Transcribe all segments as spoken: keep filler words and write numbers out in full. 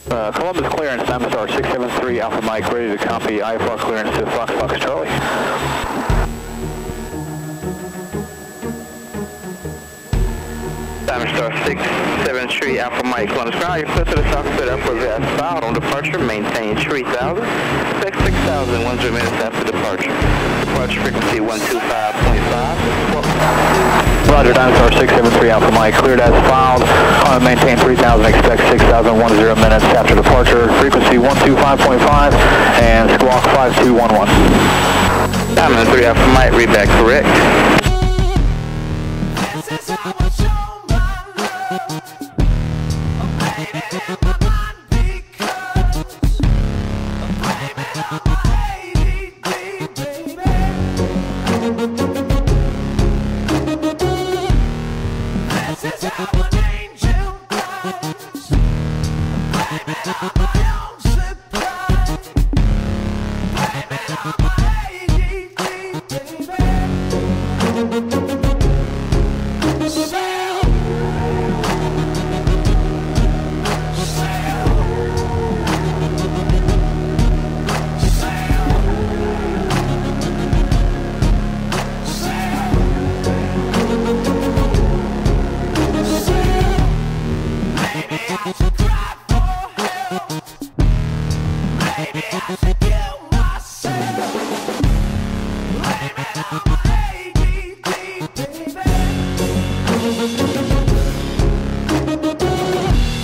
Uh, Columbus clearance, Diamond Star six seven three Alpha Mike, ready to copy I F R clearance to Fox Fox Charlie. Diamond Star six seven three Alpha Mike, Columbus ground, you're clear to the south set upwards as filed on departure, maintain three thousand, expect six thousand, one zero minutes after departure. Departure frequency one two five point five. Roger, Diamond Star six seven three Alpha Mike, cleared as filed, uh, maintain three thousand, expect six thousand, one zero minutes after departure, frequency one two five point five, and squawk five two one one. Diamond three Alpha Mike, read back correct.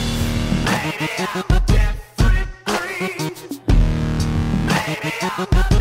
Different breed. Maybe I'm a